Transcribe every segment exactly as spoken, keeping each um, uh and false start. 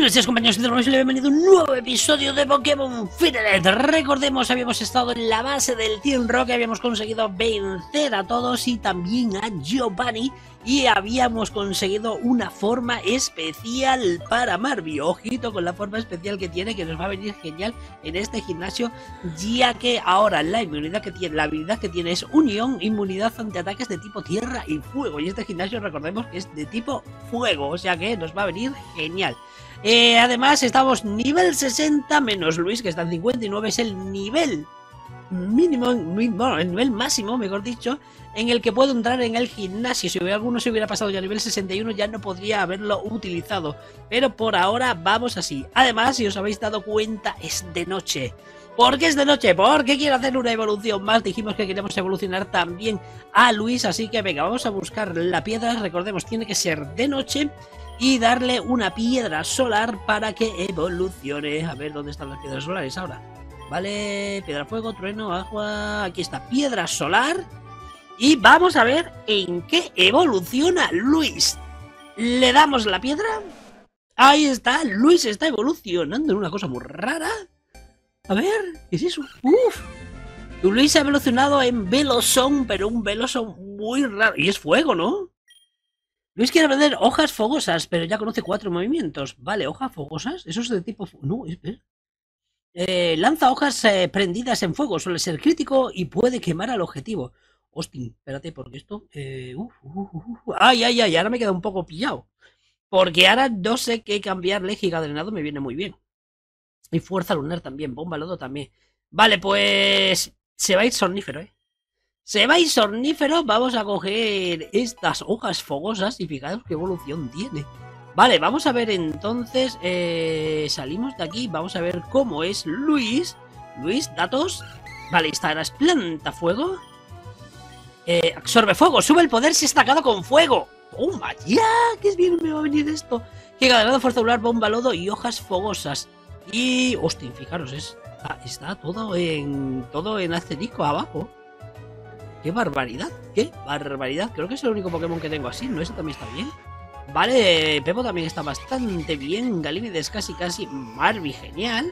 Buenos días, compañeros de Drones, y bienvenido a un nuevo episodio de Pokémon Firelet. Recordemos, habíamos estado en la base del Team Rocket, habíamos conseguido vencer a todos y también a Giovanni, y habíamos conseguido una forma especial para Marby. Ojito con la forma especial que tiene, que nos va a venir genial en este gimnasio, ya que ahora la inmunidad que tiene, la habilidad que tiene es unión, inmunidad ante ataques de tipo tierra y fuego, y este gimnasio recordemos que es de tipo fuego, o sea que nos va a venir genial. Eh, además estamos nivel sesenta menos Luis, que está en cincuenta y nueve, es el nivel mínimo, bueno, el nivel máximo, mejor dicho, en el que puedo entrar en el gimnasio. Si alguno se hubiera pasado ya a nivel sesenta y uno, ya no podría haberlo utilizado, pero por ahora vamos así. Además, si os habéis dado cuenta, es de noche. ¿Por qué es de noche? Porque quiero hacer una evolución más. Dijimos que queríamos evolucionar también a Luis, así que venga, vamos a buscar la piedra. Recordemos, tiene que ser de noche y darle una piedra solar para que evolucione. A ver, ¿dónde están las piedras solares ahora? Vale, piedra, fuego, trueno, agua... Aquí está, piedra solar. Y vamos a ver en qué evoluciona Luis. Le damos la piedra. Ahí está, Luis está evolucionando en una cosa muy rara. A ver, ¿qué es eso? Uf. Luis ha evolucionado en Velosón, pero un Velosón muy raro. Y es fuego, ¿no? Luis quiere aprender hojas fogosas, pero ya conoce cuatro movimientos. Vale, hojas fogosas. Eso es de tipo... No, espera. Eh, lanza hojas eh, prendidas en fuego. Suele ser crítico y puede quemar al objetivo. Hostia, espérate, porque esto... Eh, uf, uf, uf, uf. Ay, ay, ay, ahora me queda un poco pillado. Porque ahora no sé qué cambiarle. Giga drenado me viene muy bien. Y fuerza lunar también. Bomba lodo también. Vale, pues... Se va a ir somnífero, ¿eh? Se va a ir somnífero, vamos a coger estas hojas fogosas y fijaros qué evolución tiene. Vale, vamos a ver entonces, eh, salimos de aquí, vamos a ver cómo es Luis. Luis, datos. Vale, esta es planta fuego. Eh, absorbe fuego, sube el poder si es atacado con fuego. ¡Toma ya! ¡Qué bien me va a venir esto! Llega de lado, fuerza lunar, bomba lodo y hojas fogosas. Y, hostia, fijaros, es, está, está todo en todo en asterisco abajo. ¡Qué barbaridad! ¡Qué barbaridad! Creo que es el único Pokémon que tengo así, ¿no? Ese también está bien. Vale, Pepo también está bastante bien. Galímedes casi casi. Marby, genial.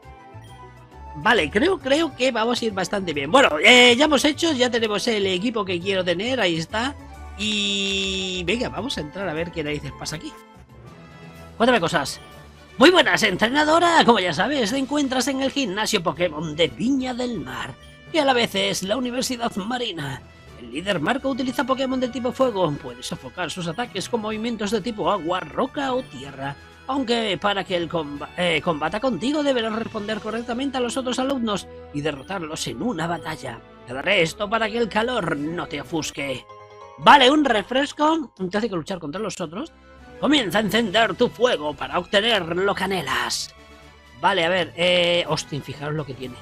Vale, creo, creo que vamos a ir bastante bien. Bueno, eh, ya hemos hecho, ya tenemos el equipo que quiero tener, ahí está. Y... venga, vamos a entrar a ver qué narices pasa aquí. Cuéntame cosas. Muy buenas, entrenadora. Como ya sabes, te encuentras en el gimnasio Pokémon de Viña del Mar, y a la vez es la Universidad Marina. El líder Marco utiliza Pokémon de tipo fuego. Puede sofocar sus ataques con movimientos de tipo agua, roca o tierra. Aunque para que el comba eh, combata contigo deberás responder correctamente a los otros alumnos y derrotarlos en una batalla. Te daré esto para que el calor no te ofusque. Vale, un refresco. Te hace que luchar contra los otros. Comienza a encender tu fuego para obtener lo que anhelas. Vale, a ver. Eh... Hostia, fijaros lo que tiene.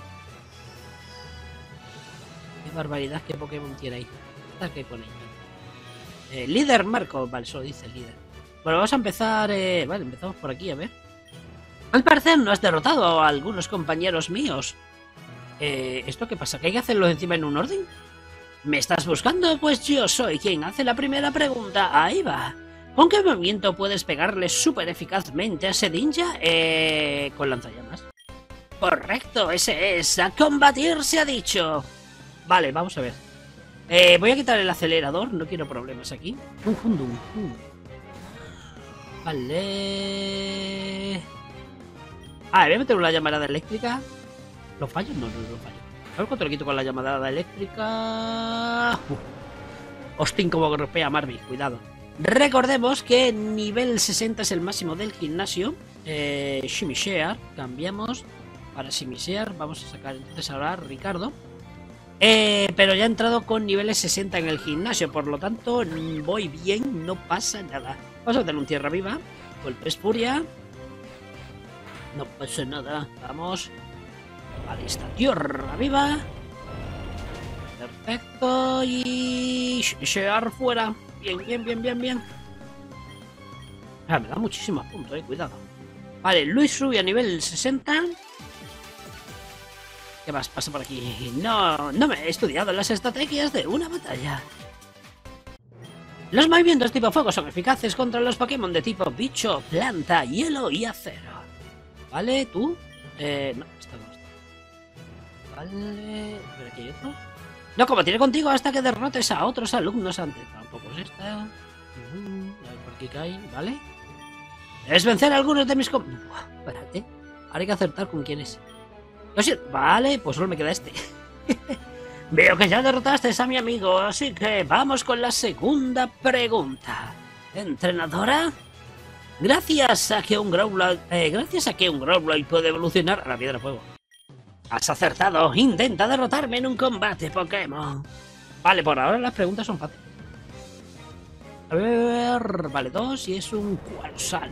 Qué barbaridad, qué Pokémon tiene ahí. Está que con ella. Eh, líder Marco, vale, solo dice el líder. Bueno, vamos a empezar. Eh... Vale, empezamos por aquí, a ver. Al parecer no has derrotado a algunos compañeros míos. Eh, ¿Esto qué pasa? ¿Que hay que hacerlo encima en un orden? ¿Me estás buscando? Pues yo soy quien hace la primera pregunta. Ahí va. ¿Con qué movimiento puedes pegarle súper eficazmente a ese ninja? Eh... Con lanzallamas. Correcto, ese es. A combatir se ha dicho. Vale, vamos a ver. Eh, voy a quitar el acelerador, no quiero problemas aquí. Un fundum. Vale. Ah, voy a meter una llamarada eléctrica. ¿Lo fallo? No, no, no lo fallo. A ver cuánto le quito con la llamarada eléctrica. Uf. Hostia, como golpea Marby, cuidado. Recordemos que nivel sesenta es el máximo del gimnasio. Eh, Shimishare, cambiamos. Para Shimishare, vamos a sacar entonces ahora a Ricardo. Eh, pero ya he entrado con niveles sesenta en el gimnasio, por lo tanto voy bien, no pasa nada. Vamos a meter un tierra viva. Golpes furia. No pasa nada, vamos. Vale, está tierra viva. Perfecto. Y... Shimishare fuera. Bien, bien, bien, bien, bien. Ah, me da muchísimos puntos, eh, cuidado. Vale, Luis sube a nivel sesenta. ¿Qué más pasa por aquí? No, no me he estudiado las estrategias de una batalla. Los movimientos tipo fuego son eficaces contra los Pokémon de tipo bicho, planta, hielo y acero. ¿Vale? ¿Tú? Eh, no, esta no está. Vale... A ver, aquí hay otro. No combatiré contigo hasta que derrotes a otros alumnos antes. Tampoco es esta. Uh -huh. A ver por aquí cae, ¿vale? Es vencer a algunos de mis... Com Buah, espérate. Ahora hay que acertar con quién es. Lo siento. Vale, pues solo me queda este. Veo que ya derrotaste a mi amigo, así que vamos con la segunda pregunta. ¿Entrenadora? Gracias a que un Growlithe... Eh, gracias a que un Growlithe puede evolucionar a la piedra fuego. Has acertado. Intenta derrotarme en un combate Pokémon. Vale, por ahora las preguntas son fáciles. A ver... Vale, dos y es un Qualosal.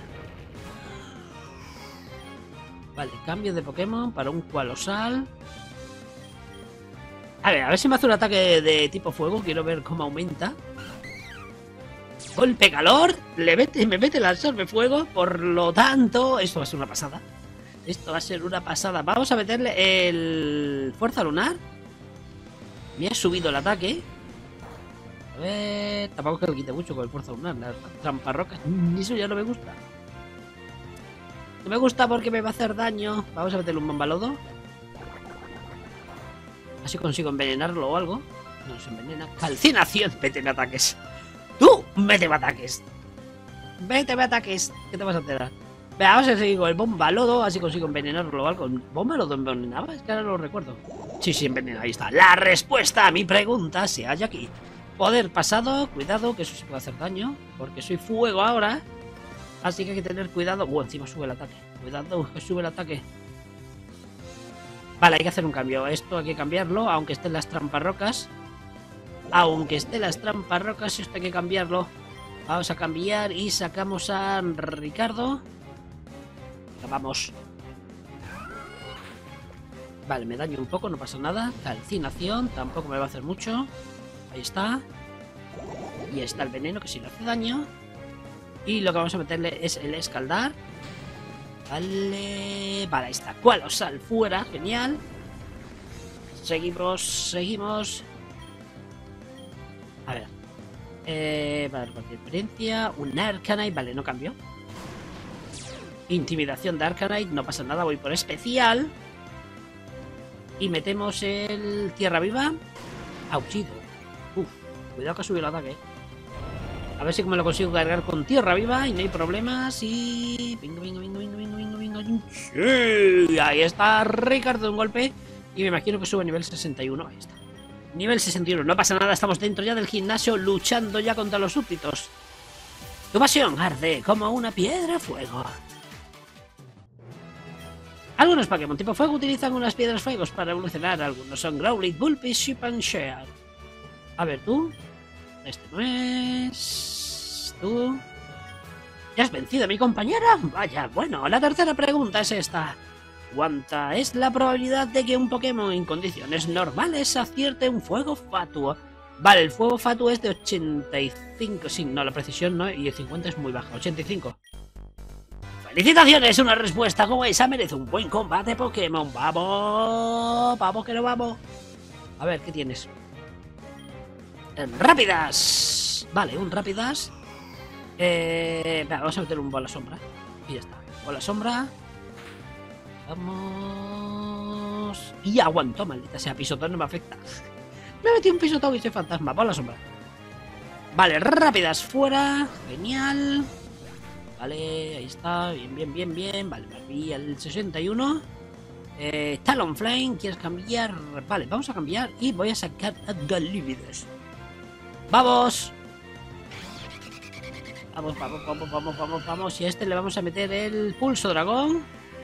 Vale, cambio de Pokémon para un Qualosal. A ver, a ver si me hace un ataque de tipo fuego. Quiero ver cómo aumenta. Golpe calor. Le mete, me mete el absorbe fuego. Por lo tanto, esto va a ser una pasada. Esto va a ser una pasada. Vamos a meterle el fuerza lunar. Me ha subido el ataque. A ver, tampoco que le quite mucho con el fuerza lunar. Las tramparrocas. Eso ya no me gusta. No me gusta porque me va a hacer daño. Vamos a meterle un bombalodo. Así consigo envenenarlo o algo. No se envenena. Calcinación. Méteme ataques. ¡Tú! Méteme ataques. Méteme ataques. ¿Qué te vas a enterar? Venga, vamos a seguir con el bombalodo. Así consigo envenenarlo o algo. ¿Bombalodo envenenaba? Es que ahora no lo recuerdo. Sí, sí, envenena. Ahí está. La respuesta a mi pregunta se halla aquí. Poder pasado. Cuidado, que eso sí puede hacer daño. Porque soy fuego ahora. Así que hay que tener cuidado. Uh, encima sube el ataque. Cuidado, que sube el ataque. Vale, hay que hacer un cambio. Esto hay que cambiarlo, aunque estén las tramparrocas. Aunque estén las tramparrocas, esto hay que cambiarlo. Vamos a cambiar y sacamos a Ricardo. Vamos. Vale, me daño un poco, no pasa nada. Calcinación, tampoco me va a hacer mucho. Ahí está. Y está el veneno, que sí le hace daño. Y lo que vamos a meterle es el escaldar. Vale, vale, ahí está. Qualosal fuera, genial. Seguimos, seguimos. A ver. Eh, vale, por experiencia. Un Arcanite, vale, no cambio. Intimidación de Arcanite, no pasa nada, voy por especial. Y metemos el Tierra Viva. Aullido. Uf, cuidado que ha subido el ataque. A ver si me lo consigo cargar con Tierra Viva y no hay problemas. Y... Venga, venga, venga, venga, venga, venga, venga. Sí, ahí está Ricardo de un golpe. Y me imagino que sube a nivel sesenta y uno. Ahí está. Nivel sesenta y uno. No pasa nada, estamos dentro ya del gimnasio luchando ya contra los súbditos. Tu pasión arde como una piedra fuego. Algunos Pokémon tipo fuego utilizan unas piedras fuegos para evolucionar. Algunos son Growlithe, Bullpix, Chip-and-Share. A ver, tú... Este no es... ¿Tú? ¿Ya has vencido a mi compañera? Vaya, bueno, la tercera pregunta es esta. ¿Cuánta es la probabilidad de que un Pokémon en condiciones normales acierte un fuego fatuo? Vale, el fuego fatuo es de ochenta y cinco. Sí, no, la precisión no, y el cincuenta es muy baja. ochenta y cinco. ¡Felicitaciones! Una respuesta como esa merece un buen combate Pokémon. ¡Vamos! ¡Vamos que no vamos! A ver, ¿qué tienes? Rápidas. Vale, un rápidas. Eh, vamos a meter un bola sombra. Y ya está. Bola sombra. Vamos. Y aguantó, maldita sea. Pisotón no me afecta. Me he metido un pisotón y soy fantasma. Bola sombra. Vale, rápidas fuera. Genial. Vale, ahí está. Bien, bien, bien, bien. Vale, me vi al sesenta y uno. Eh, Talonflame, ¿quieres cambiar? Vale, vamos a cambiar y voy a sacar a Galívides. ¡Vamos! Vamos, vamos, vamos, vamos, vamos, vamos. Y a este le vamos a meter el pulso dragón.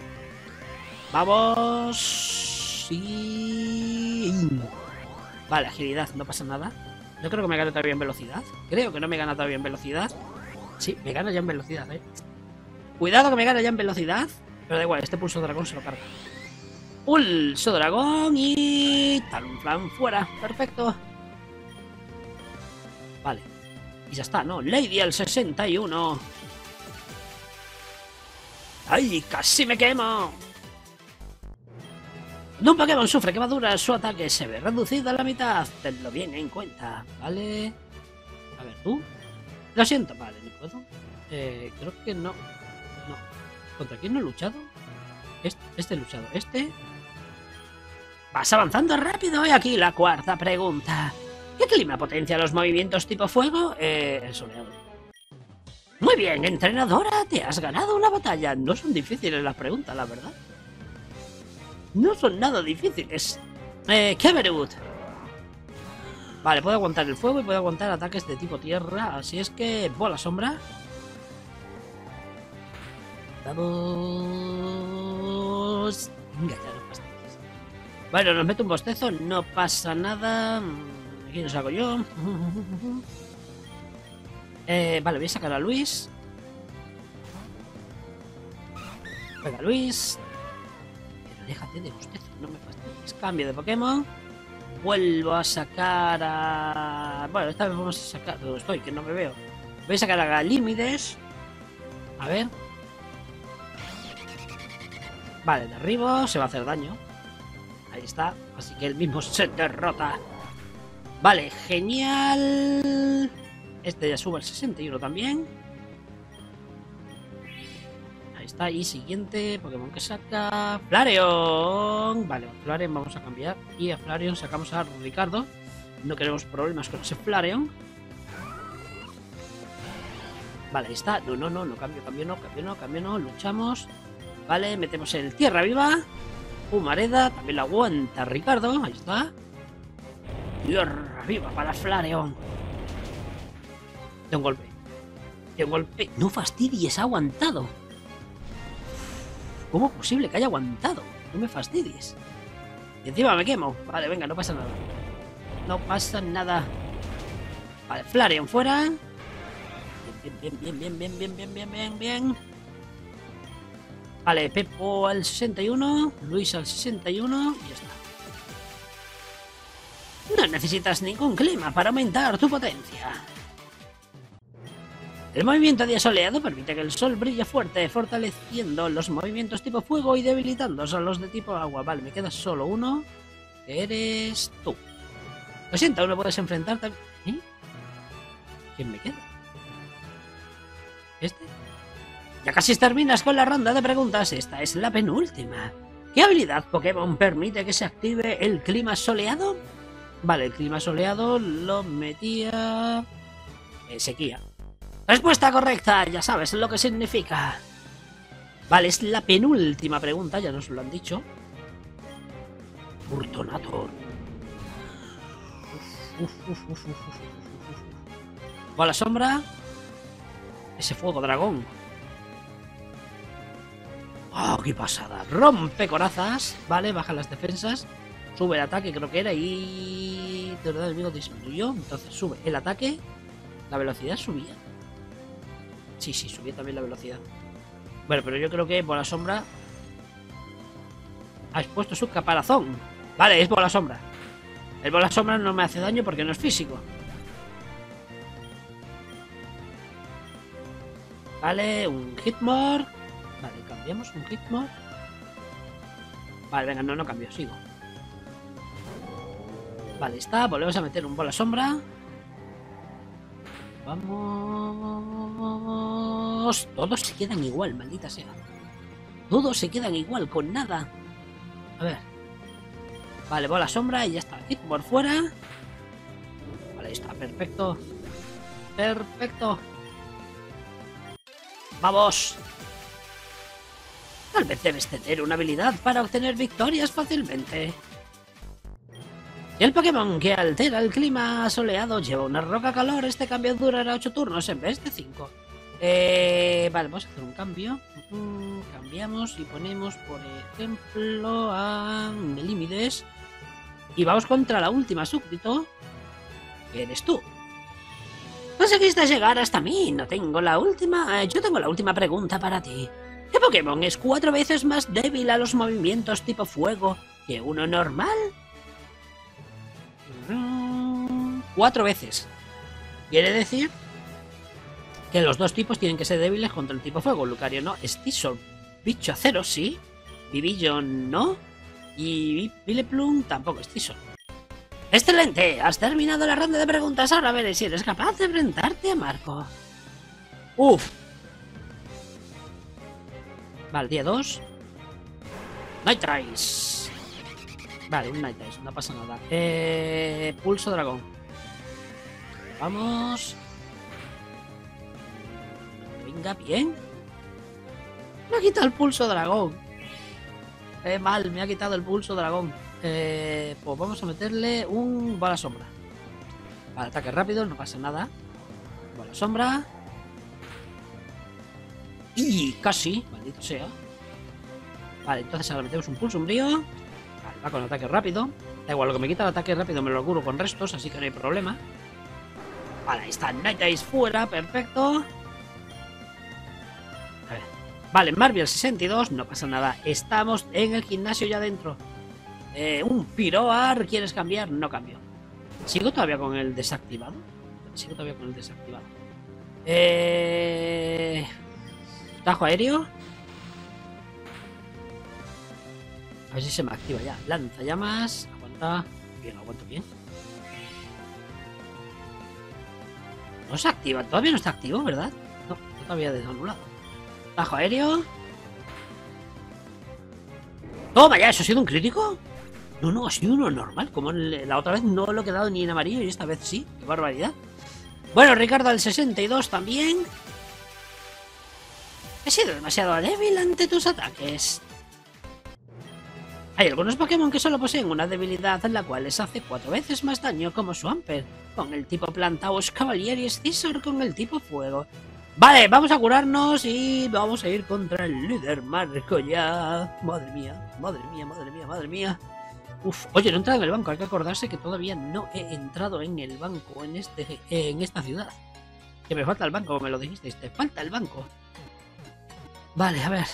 ¡Vamos! Sí. Vale, agilidad, no pasa nada. No creo que me gane todavía en velocidad. Creo que no me gana todavía en velocidad. Sí, me gana ya en velocidad, eh. Cuidado que me gana ya en velocidad. Pero da igual, este pulso dragón se lo carga. Pulso dragón y... Talonflame fuera. Perfecto. Vale. Y ya está, ¿no? Lady al sesenta y uno. ¡Ay, casi me quemo! Cuando un Pokémon sufre quemaduras, su ataque se ve reducido a la mitad. Tenlo bien en cuenta, ¿vale? A ver, tú. Lo siento, vale, no puedo. Eh, creo que no. No. ¿Contra quién no he luchado? Este, este he luchado. Este. Vas avanzando rápido. Y aquí la cuarta pregunta. ¿Qué clima potencia los movimientos tipo fuego? Eh, el soleado. Muy bien, entrenadora, te has ganado una batalla. No son difíciles las preguntas, la verdad. No son nada difíciles. Eh, Keverut. Vale, puedo aguantar el fuego y puedo aguantar ataques de tipo tierra. Así es que, bola sombra. Vamos. Venga, ya no fastidies. Bueno, nos meto un bostezo, no pasa nada. Aquí nos hago yo. Eh, vale, voy a sacar a Luis. Venga, Luis. Pero déjate de bostezo, no me fastidies. Cambio de Pokémon. Vuelvo a sacar a... Bueno, esta vez vamos a sacar... ¿Dónde estoy? Que no me veo. Voy a sacar a Galímides. A ver. Vale, derribo. Se va a hacer daño. Ahí está. Así que él mismo se derrota. Vale, genial. Este ya sube al sesenta y uno también. Ahí está. Y siguiente Pokémon que saca... Flareon. Vale, Flareon vamos a cambiar. Y a Flareon sacamos a Ricardo. No queremos problemas con ese Flareon. Vale, ahí está. No, no, no, no cambio, cambio, no, cambio, no, cambio, no. Luchamos. Vale, metemos el Tierra Viva. Humareda, también la aguanta Ricardo. Ahí está. Tierra Viva para Flareon. De un golpe. De un golpe. No fastidies, ha aguantado. ¿Cómo es posible que haya aguantado? No me fastidies. Y encima me quemo. Vale, venga, no pasa nada. No pasa nada. Vale, Flareon fuera. Bien, bien, bien, bien, bien, bien, bien, bien, bien, bien. Vale, Pepo al sesenta y uno. Luis al sesenta y uno. Y ya está. No necesitas ningún clima para aumentar tu potencia. El movimiento día soleado permite que el sol brille fuerte, fortaleciendo los movimientos tipo fuego y debilitando a los de tipo agua. Vale, me queda solo uno. Que eres tú. Lo siento, aún no puedes enfrentarte. ¿Eh? ¿Quién me queda? ¿Este? Ya casi terminas con la ronda de preguntas. Esta es la penúltima. ¿Qué habilidad Pokémon permite que se active el clima soleado? Vale, el clima soleado lo metía... en sequía. Respuesta correcta, ya sabes lo que significa. Vale, es la penúltima pregunta, ya nos lo han dicho. Urtonator. Uf, uf, uf, uf, uf, uf, uf. Bola sombra. Ese fuego dragón. ¡Oh, qué pasada! Rompe corazas. Vale, baja las defensas. Sube el ataque, creo que era. Y... de verdad, el enemigo disminuyó. Entonces sube el ataque. La velocidad subía. Sí, sí, subía también la velocidad. Bueno, pero yo creo que bola sombra ha expuesto su caparazón. Vale, es bola sombra. El bola sombra no me hace daño porque no es físico. Vale, un Hitmore. Vale, cambiamos un Hitmore. Vale, venga, no, no cambio, sigo. Vale, está, volvemos a meter un bola sombra. Vamos. Todos se quedan igual, maldita sea. Todos se quedan igual, con nada. A ver. Vale, bola sombra y ya está. Hit por fuera. Vale, ahí está, perfecto. Perfecto. Vamos. Tal vez debes tener una habilidad para obtener victorias fácilmente. Y el Pokémon que altera el clima soleado lleva una roca calor. Este cambio durará ocho turnos en vez de cinco. Eh, vale, vamos a hacer un cambio. Mm, cambiamos y ponemos, por ejemplo, a Melímides. Y vamos contra la última súbdito, que eres tú. Conseguiste llegar hasta mí. No tengo la última. Yo tengo la última pregunta para ti. ¿Qué Pokémon es cuatro veces más débil a los movimientos tipo fuego que uno normal? Cuatro veces. Quiere decir que los dos tipos tienen que ser débiles contra el tipo fuego. Lucario no. Stizzle, bicho acero, sí. Vivillon no. Y Vileplume tampoco. Stizzle. ¡Excelente! Has terminado la ronda de preguntas. Ahora veré si eres capaz de enfrentarte a Marco. Uf. Vale, día dos. Night Rise. Vale, un Night Rise, no pasa nada. Eh, pulso dragón. Vamos. Venga, bien. Me ha quitado el pulso dragón. Eh, mal, me ha quitado el pulso dragón. Eh, pues vamos a meterle un bola sombra. Vale, ataque rápido, no pasa nada. Bola sombra. Y casi, maldito sea. Vale, entonces ahora metemos un pulso umbrío. Vale, va con ataque rápido. Da igual, lo que me quita el ataque rápido me lo curo con restos, así que no hay problema. Vale, ahí está Night Rise fuera, perfecto. A ver. Vale, Marvel sesenta y dos, no pasa nada. Estamos en el gimnasio ya dentro. Eh, un Piroar, ¿quieres cambiar? No cambio. ¿Sigo todavía con el desactivado? Sigo todavía con el desactivado. Eh... Tajo aéreo. A ver si se me activa ya. Lanza llamas. Aguanta. Bien, aguanto bien. No se activa. Todavía no está activo, ¿verdad? No, no todavía desanulado. Tajo aéreo. Toma ya, ¿eso ha sido un crítico? No, no, ha sido uno normal. Como la otra vez no lo he quedado ni en amarillo y esta vez sí. Qué barbaridad. Bueno, Ricardo al sesenta y dos también. He sido demasiado débil ante tus ataques. Hay algunos Pokémon que solo poseen una debilidad en la cual les hace cuatro veces más daño, como Swampert con el tipo planta o Scavalier y Scizor con el tipo fuego. Vale, vamos a curarnos y vamos a ir contra el líder Marco ya. Madre mía, madre mía, madre mía, madre mía. Uf, oye, no he entrado en el banco, hay que acordarse que todavía no he entrado en el banco en, este, en esta ciudad. Que me falta el banco, me lo dijisteis, te falta el banco. Vale, a ver.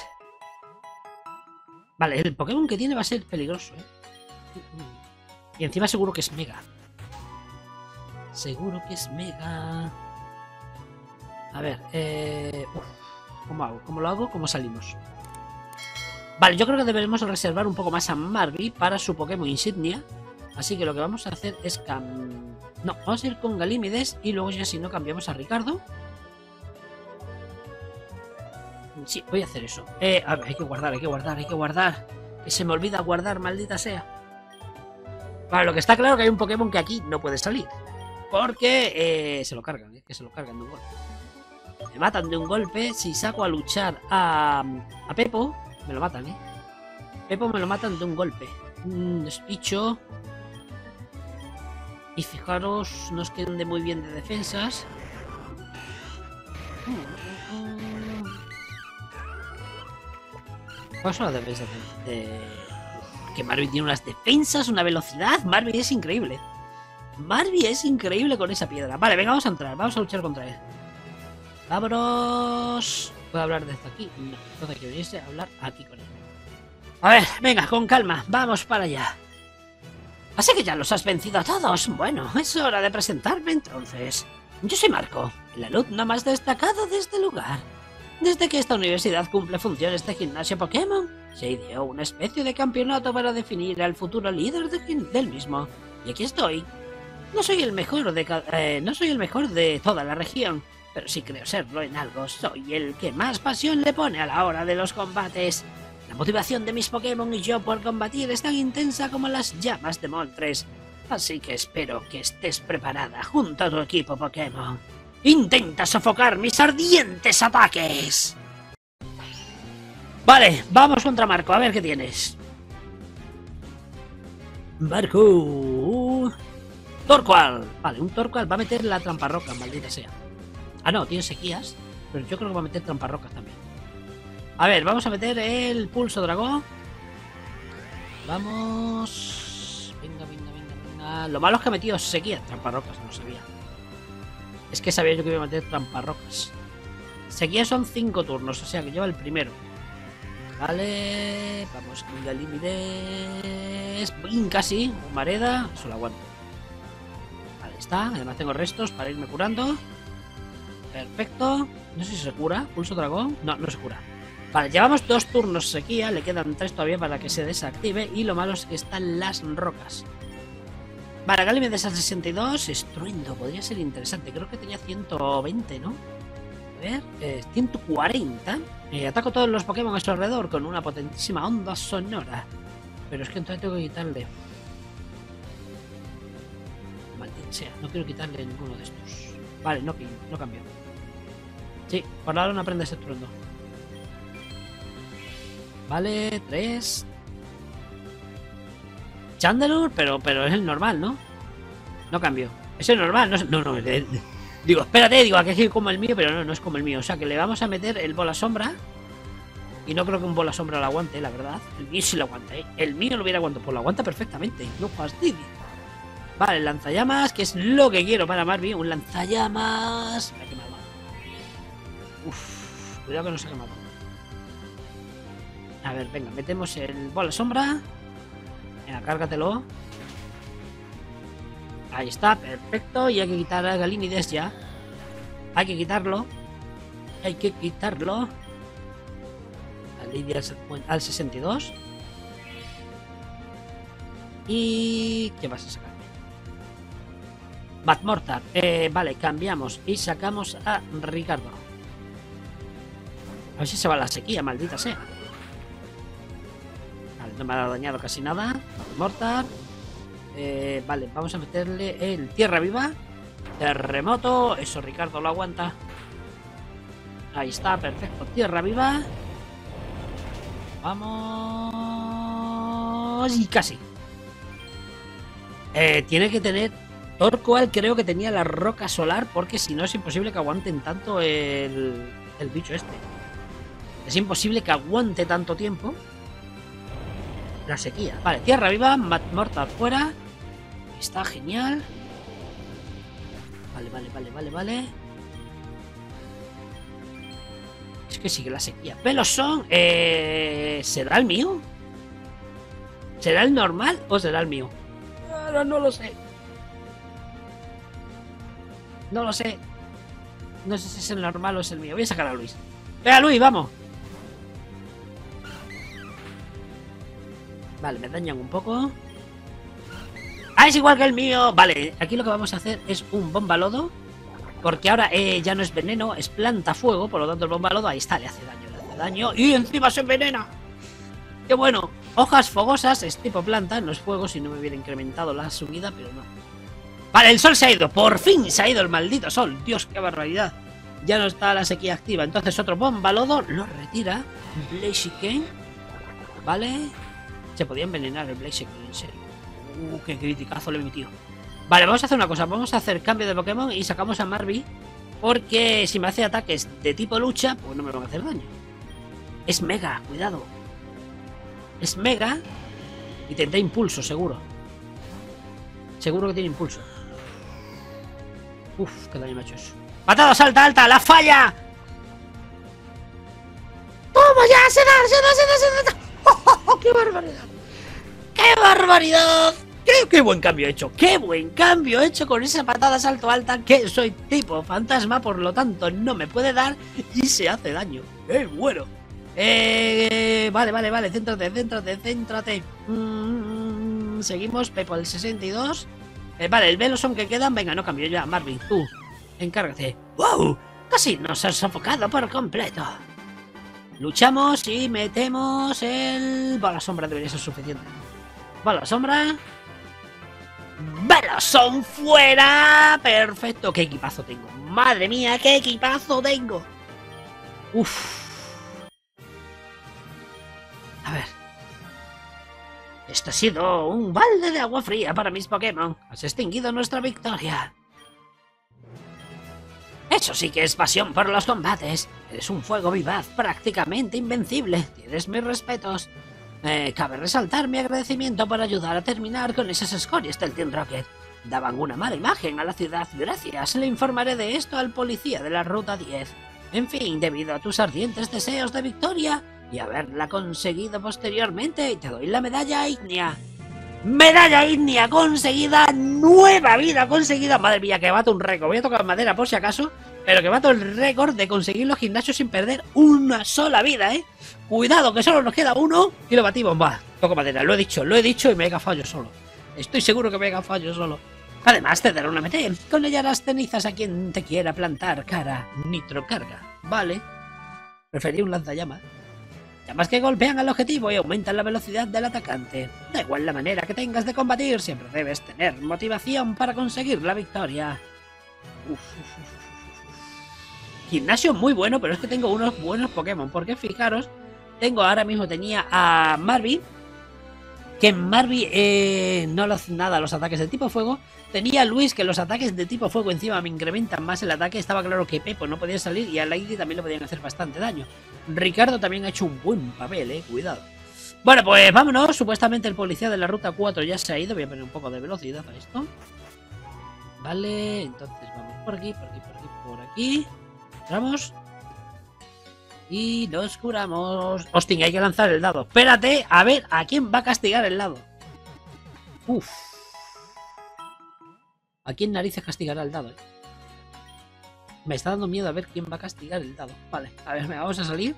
Vale, el Pokémon que tiene va a ser peligroso, ¿eh? Y encima seguro que es Mega. Seguro que es Mega. A ver, eh... uf, ¿cómo hago? ¿Cómo lo hago? ¿Cómo salimos? Vale, yo creo que deberemos reservar un poco más a Marby para su Pokémon insignia. Así que lo que vamos a hacer es cam... No, vamos a ir con Galímides y luego ya si no cambiamos a Ricardo. Sí, voy a hacer eso. Eh, a ver, hay que guardar, hay que guardar, hay que guardar. Que se me olvida guardar, maldita sea. Vale, lo que está claro que hay un Pokémon que aquí no puede salir. Porque eh, se lo cargan, eh, que se lo cargan de un golpe. Me matan de un golpe. Si saco a luchar a, a Pepo, me lo matan, eh. Pepo me lo matan de un golpe. Un despicho. Y fijaros, nos quedan de muy bien de defensas. ¿Cuáles son las defensas de, de... Que Marby tiene unas defensas, una velocidad? Marby es increíble. Marby es increíble con esa piedra. Vale, venga, vamos a entrar, vamos a luchar contra él. ¡Vámonos! ¿Puedo hablar desde aquí? No, entonces que viniese a hablar aquí con él. A ver, venga, con calma, vamos para allá. Así que ya los has vencido a todos. Bueno, es hora de presentarme entonces. Yo soy Marco, el alumno más destacado de este lugar. Desde que esta universidad cumple funciones de gimnasio Pokémon, se ideó una especie de campeonato para definir al futuro líder de del mismo. Y aquí estoy. No soy el mejor de eh, no soy el mejor de toda la región, pero sí creo serlo en algo. Soy el que más pasión le pone a la hora de los combates. La motivación de mis Pokémon y yo por combatir es tan intensa como las llamas de Moltres. Así que espero que estés preparada junto a tu equipo Pokémon. ¡Intenta sofocar mis ardientes ataques! Vale, vamos contra Marco, a ver qué tienes. Marco... Torqual. Vale, un Torqual va a meter la tramparroca, maldita sea. Ah, no, tiene sequías, pero yo creo que va a meter tramparrocas también. A ver, vamos a meter el pulso dragón. Vamos... Venga, venga, venga, venga. Lo malo es que ha metido sequías. Tramparrocas, no sabía. Es que sabía yo que iba a meter tramparrocas. Sequías son cinco turnos, o sea que lleva el primero. Vale, vamos con Galímides. Casi, Mareda, eso lo aguanto. Vale, está. Además tengo restos para irme curando. Perfecto. No sé si se cura. Pulso dragón. No, no se cura. Vale, llevamos dos turnos sequía. Le quedan tres todavía para que se desactive. Y lo malo es que están las rocas. Vale, Galímides a sesenta y dos. Estruendo. Podría ser interesante. Creo que tenía ciento veinte, ¿no? A ver, eh, ciento cuarenta. Eh, ataco todos los Pokémon a su alrededor con una potentísima onda sonora. Pero es que entonces tengo que quitarle. Maldita sea, no quiero quitarle ninguno de estos. Vale, no, no cambio. Sí, por ahora no aprende ese trueno. Vale, tres. Chandelure, pero, pero es el normal, ¿no? No cambio. Es el normal, no, no, no. Eh, digo, espérate, digo, aquí es como el mío, pero no, no es como el mío. O sea, que le vamos a meter el bola sombra. Y no creo que un bola sombra lo aguante, la verdad. El mío sí lo aguanta, ¿eh? El mío lo hubiera aguantado, pues lo aguanta perfectamente. No fastidia. Vale, lanzallamas, que es lo que quiero para Marvin. Un lanzallamas. Me ha quemado. Uff, cuidado que no se ha quemado. A ver, venga, metemos el bola sombra. Venga, cárgatelo. Ahí está, perfecto. Y hay que quitar a Galinides ya. Hay que quitarlo. Hay que quitarlo. Lidia al sesenta y dos. ¿Y qué vas a sacarme? Batmortar. Eh, vale, cambiamos y sacamos a Ricardo. A ver si se va la sequía, maldita sea. Vale, no me ha dañado casi nada. Batmortar. Eh, vale, vamos a meterle el Tierra Viva. Terremoto. Eso Ricardo lo aguanta. Ahí está, perfecto. Tierra Viva. Vamos. Y casi. Eh, tiene que tener. Torkoal creo que tenía la roca solar. Porque si no es imposible que aguanten tanto el, el bicho este. Es imposible que aguante tanto tiempo la sequía. Vale, Tierra Viva. Mortal fuera. Está genial. Vale, vale, vale, vale, vale. Es que sigue la sequía. Pelosón, eh, ¿será el mío? ¿Será el normal o será el mío? No, no lo sé. No lo sé. No sé si es el normal o es el mío. Voy a sacar a Luis. ¡Venga, Luis, vamos! Vale, me dañan un poco. ¡Ah, es igual que el mío! Vale, aquí lo que vamos a hacer es un bomba lodo. Porque ahora eh, ya no es veneno, es planta fuego. Por lo tanto el bomba lodo, ahí está, le hace daño, le hace daño. Y encima se envenena. ¡Qué bueno! Hojas fogosas, es tipo planta, no es fuego. Si no me hubiera incrementado la subida, pero no. Vale, el sol se ha ido, por fin se ha ido el maldito sol. Dios, qué barbaridad. Ya no está la sequía activa, entonces otro bomba lodo lo retira. Blaziken. Vale. Se podía envenenar el Blaziken, en serio. Uh, qué criticazo le he metido. Vale, vamos a hacer una cosa, vamos a hacer cambio de Pokémon y sacamos a Marvin. Porque si me hace ataques de tipo lucha, pues no me van a hacer daño. Es Mega, cuidado. Es Mega. Y tendrá impulso, seguro. Seguro que tiene impulso. Uf, qué daño me ha hecho eso. ¡Patada, salta alta! ¡La falla! ¡Toma ya! ¡Se da, se da, se da, se da! ¡Oh, oh, oh! ¡Qué barbaridad! ¡Qué barbaridad! ¿Qué, ¡Qué buen cambio he hecho! ¡Qué buen cambio he hecho con esa patada salto alta! Que soy tipo fantasma, por lo tanto no me puede dar y se hace daño. ¡Eh, bueno! Eh, vale, vale, vale, céntrate, céntrate, céntrate. Mm, seguimos, Pepo el sesenta y dos. Eh, vale, el Veloson que quedan, venga, no cambio ya. Marvin, tú, encárgate. ¡Wow! Casi nos has sofocado por completo. Luchamos y metemos el... Bola sombra, debería ser suficiente. Bola sombra. ¡Veloson fuera! Perfecto, qué equipazo tengo. Madre mía, qué equipazo tengo. Uff. A ver. Esto ha sido un balde de agua fría para mis Pokémon. Has extinguido nuestra victoria. Eso sí que es pasión por los combates. Eres un fuego vivaz, prácticamente invencible. Tienes mis respetos. Eh, cabe resaltar mi agradecimiento por ayudar a terminar con esas escorias del Team Rocket. Daban una mala imagen a la ciudad. Gracias. Le informaré de esto al policía de la Ruta diez. En fin, debido a tus ardientes deseos de victoria y haberla conseguido posteriormente, te doy la medalla ígnea. Medalla ígnea conseguida, nueva vida conseguida. Madre mía, que bato un récord. Voy a tocar madera por si acaso, pero que bato el récord de conseguir los gimnasios sin perder una sola vida, ¿eh? Cuidado, que solo nos queda uno y lo batimos. Va, toco madera, lo he dicho, lo he dicho y me he gafado yo solo. Estoy seguro que me he gafado yo solo. Además te dará una M T. Con ella harás cenizas a quien te quiera plantar cara. Nitrocarga. Vale. Preferí un lanzallamas. Llamas que golpean al objetivo y aumentan la velocidad del atacante. Da igual la manera que tengas de combatir, siempre debes tener motivación para conseguir la victoria. Uf, uf, uf. Gimnasio muy bueno, pero es que tengo unos buenos Pokémon. Porque fijaros, tengo ahora mismo tenía a Marby. Que en Marby eh, no le hacen nada a los ataques de tipo fuego. Tenía a Luis, que los ataques de tipo fuego encima me incrementan más el ataque. Estaba claro que Pepo no podía salir y a Lady también le podían hacer bastante daño. Ricardo también ha hecho un buen papel, eh, cuidado. Bueno, pues vámonos. Supuestamente el policía de la ruta cuatro ya se ha ido. Voy a poner un poco de velocidad a esto. Vale, entonces vamos por aquí, por aquí, por aquí, por aquí. Entramos. Y nos curamos. Hostia, hay que lanzar el dado. Espérate, a ver a quién va a castigar el dado. Uf. ¿A quién narices castigará el dado? Eh? Me está dando miedo a ver quién va a castigar el dado. Vale, a ver, venga, vamos a salir.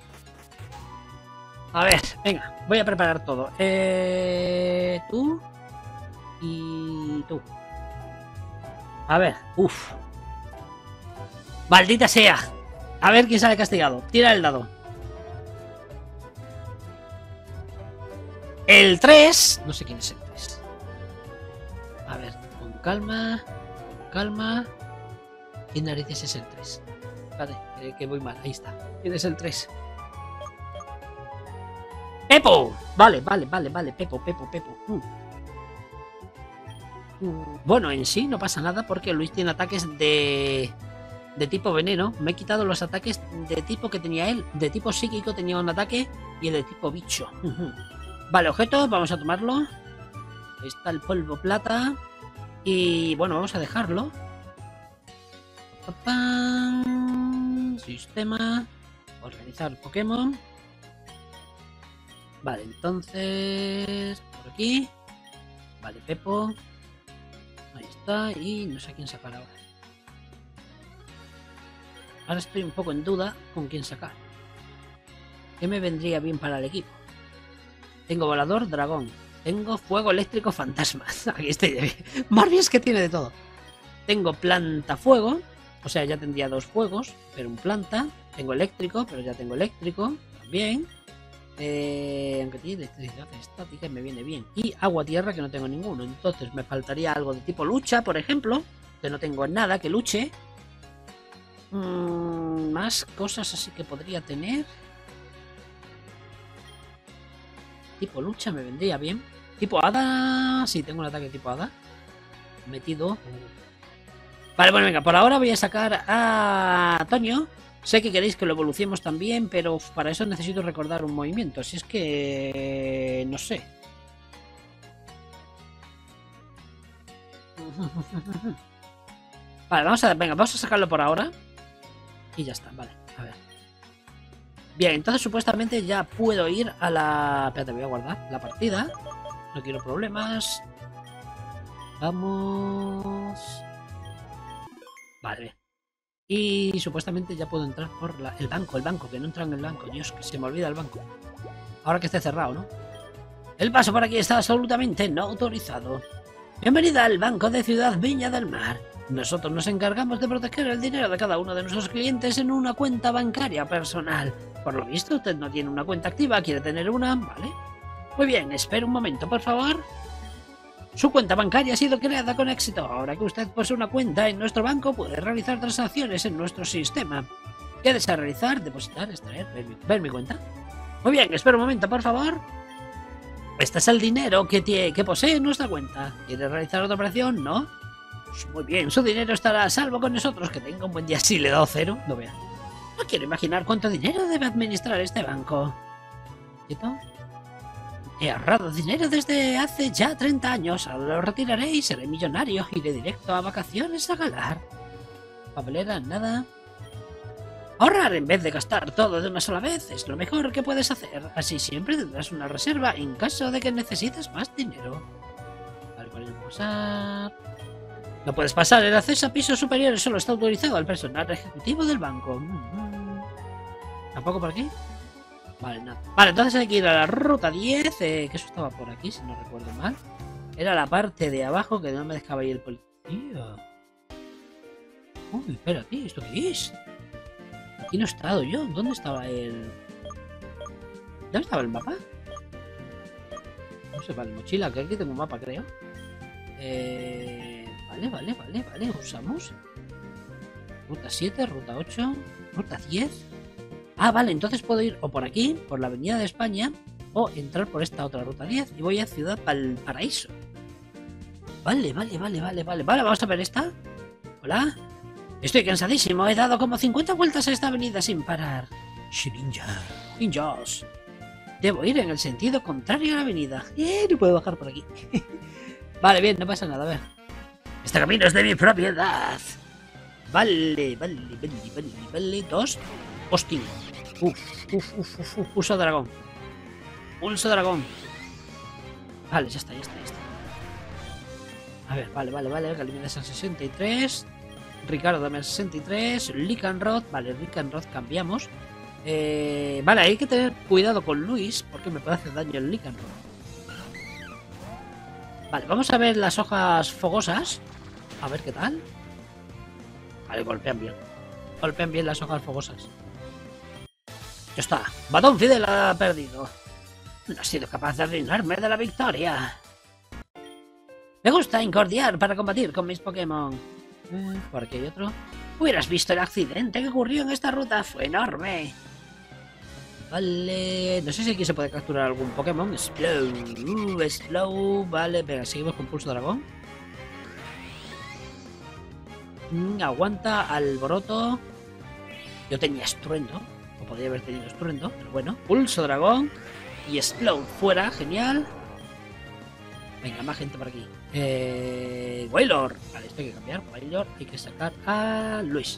A ver, venga, voy a preparar todo. Eh, tú y tú. A ver, uff. Maldita sea. A ver quién sale castigado. Tira el dado. El tres. No sé quién es el tres. A ver, con calma. Con calma. ¿Quién narices es el tres? Vale, eh, que voy mal. Ahí está. ¿Quién es el tres? ¡Pepo! Vale, vale, vale, vale. Pepo, Pepo, Pepo. Uh. Uh. Bueno, en sí no pasa nada porque Luis tiene ataques de... de tipo veneno. Me he quitado los ataques de tipo que tenía él. De tipo psíquico tenía un ataque y el de tipo bicho. Vale, objeto, vamos a tomarlo. Ahí está el polvo plata. Y bueno, vamos a dejarlo. Sistema. Organizar Pokémon. Vale, entonces por aquí. Vale, Pepo. Ahí está. Y no sé a quién sacar ahora. Ahora estoy un poco en duda con quién sacar. ¿Qué me vendría bien para el equipo? Tengo volador, dragón. Tengo fuego eléctrico, fantasma. Aquí estoy. Marby es que tiene de todo. Tengo planta fuego. O sea, ya tendría dos fuegos, pero un planta. Tengo eléctrico, pero ya tengo eléctrico. También. Eh, aunque tiene electricidad estática, me viene bien. Y agua tierra, que no tengo ninguno. Entonces me faltaría algo de tipo lucha, por ejemplo. Que no tengo nada que luche. Mm, más cosas así que podría tener. Tipo lucha me vendría bien. Tipo hada. Sí, tengo un ataque tipo hada. Metido. Vale, bueno, venga, por ahora voy a sacar a Toño. Sé que queréis que lo evolucionemos también, pero para eso necesito recordar un movimiento. Si es que... no sé. Vale, vamos a... venga, vamos a sacarlo por ahora. Y ya está, vale, a ver. Bien, entonces supuestamente ya puedo ir a la... espérate, voy a guardar la partida. No quiero problemas. Vamos... Vale. Y supuestamente ya puedo entrar por la... el banco, el banco, que no entra en el banco. Dios, que se me olvida el banco. Ahora que esté cerrado, ¿no? El paso por aquí está absolutamente no autorizado. Bienvenida al Banco de Ciudad Viña del Mar. Nosotros nos encargamos de proteger el dinero de cada uno de nuestros clientes en una cuenta bancaria personal. Por lo visto, usted no tiene una cuenta activa, quiere tener una, ¿vale? Muy bien, espere un momento, por favor. Su cuenta bancaria ha sido creada con éxito. Ahora que usted posee una cuenta en nuestro banco, puede realizar transacciones en nuestro sistema. ¿Qué desea realizar? Depositar, extraer, ver mi, ver mi cuenta. Muy bien, espera un momento, por favor. Este es el dinero que, tiene, que posee en nuestra cuenta. ¿Quiere realizar otra operación? ¿No? Pues muy bien, su dinero estará a salvo con nosotros. Que tenga un buen día. Si le he dado cero, no vea. No quiero imaginar cuánto dinero debe administrar este banco. ¿Quieto? He ahorrado dinero desde hace ya treinta años. Ahora lo retiraré y seré millonario. Iré directo a vacaciones a Galar. Papelera, nada. Ahorrar en vez de gastar todo de una sola vez es lo mejor que puedes hacer. Así siempre tendrás una reserva en caso de que necesites más dinero. Vale, podemos pasar. No puedes pasar. El acceso a pisos superiores solo está autorizado al personal ejecutivo del banco. ¿Tampoco por aquí? Vale, nada. Vale, entonces hay que ir a la ruta diez, eh, que eso estaba por aquí, si no recuerdo mal. Era la parte de abajo que no me dejaba ir el policía. Tío. Uy, espérate, ¿esto qué es? Aquí no he estado yo. ¿Dónde estaba el...? ¿Dónde estaba el mapa? No sé, vale, mochila, que aquí tengo un mapa, creo. Eh... Vale, vale, vale, vale, usamos. Ruta siete, ruta ocho, ruta diez. Ah, vale, entonces puedo ir o por aquí, por la avenida de España, o entrar por esta otra ruta diez y voy a Ciudad Valparaíso. Vale, vale, vale, vale, vale. Vale, vamos a ver esta. Hola. Estoy cansadísimo, he dado como cincuenta vueltas a esta avenida sin parar. Ninja. Ninjas. Debo ir en el sentido contrario a la avenida. Eh, no puedo bajar por aquí. Vale, bien, no pasa nada, a ver. Este camino es de mi propiedad. Vale, vale, vale, vale, vale. Dos. Hostia. Uf, uf, uf, uf, uf. Pulso dragón. Pulso dragón. Vale, ya está, ya está, ya está. A ver, vale, vale, vale. Galimedes al sesenta y tres. Ricardo dame al sesenta y tres. Lycanroc. Vale, Lycanroc cambiamos. Eh, vale, hay que tener cuidado con Luis porque me puede hacer daño el Lycanroc. Vale, vamos a ver las hojas fogosas. A ver qué tal. Vale, golpean bien. Golpean bien las hojas fogosas. Ya está. Batón Fidel ha perdido. No ha sido capaz de arruinarme de la victoria. Me gusta incordiar para combatir con mis Pokémon. Eh, por aquí hay otro. Hubieras visto el accidente que ocurrió en esta ruta. Fue enorme. Vale. No sé si aquí se puede capturar algún Pokémon. Slow. Uh, slow. Vale, venga, seguimos con Pulso Dragón. Mm, aguanta, alboroto. Yo tenía estruendo. O podría haber tenido estruendo. Pero bueno. Pulso Dragón. Y Slow fuera. Genial. Venga, más gente por aquí. Eh, Wailord. Vale, esto hay que cambiar. Wailord. Hay que sacar a Luis.